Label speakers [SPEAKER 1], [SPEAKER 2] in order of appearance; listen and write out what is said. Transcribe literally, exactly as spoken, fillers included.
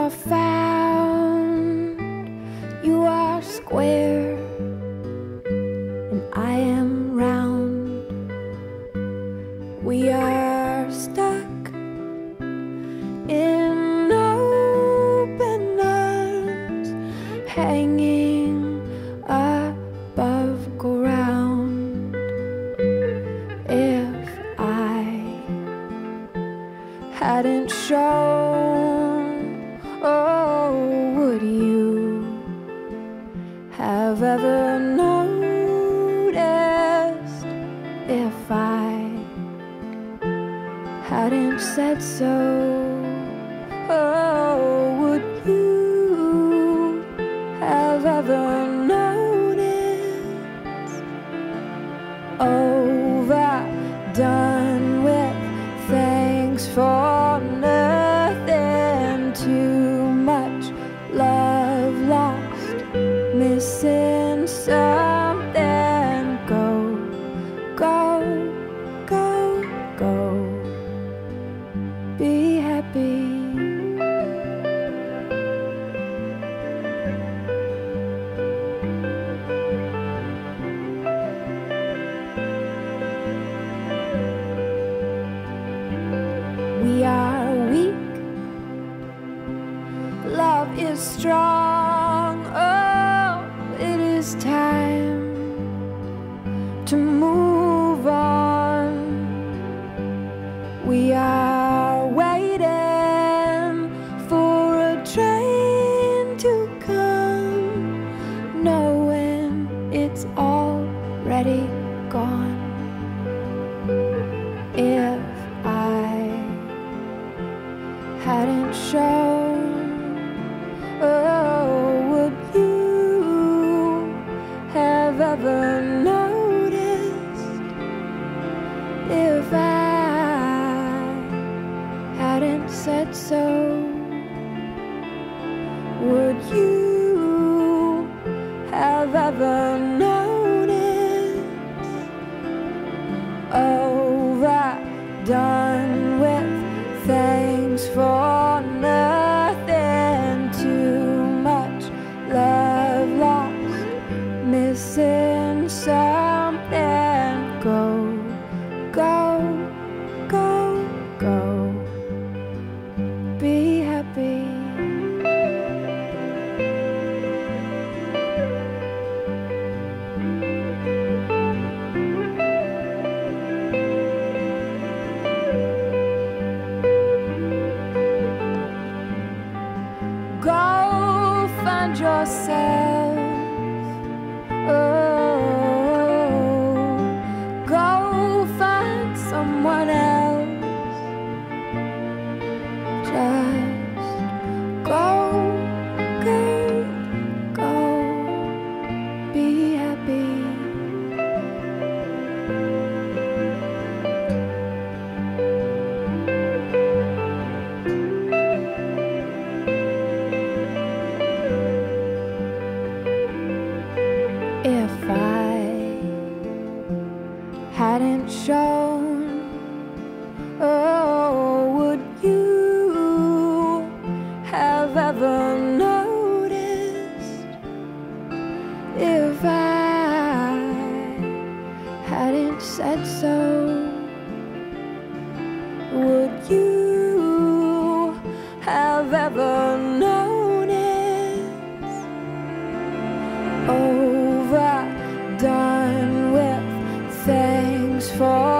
[SPEAKER 1] are found, you are square, and I am round. We are stuck in open arms, hanging above ground. If I hadn't shown, oh, would you have ever noticed? If I hadn't said so, oh, would you have ever noticed? Overdone with thanks for nothing, too much love lost, missing something. Go, go, go, go, be happy. We are weak, love is strong. Oh, it is time to move on. We are waiting for a train to come, knowing it's already gone. If I hadn't shown, oh, would you have ever noticed? If I hadn't said so, would you have ever noticed? Overdone with thanks for nothing, too much love lost, missing something. Go, go, go, go, be happy. Go find yourself, oh, go find someone else. Just go, go, go, be happy. If I hadn't shown, oh, would you have ever noticed? If I hadn't said so, would you have ever noticed? Overdone with thanks for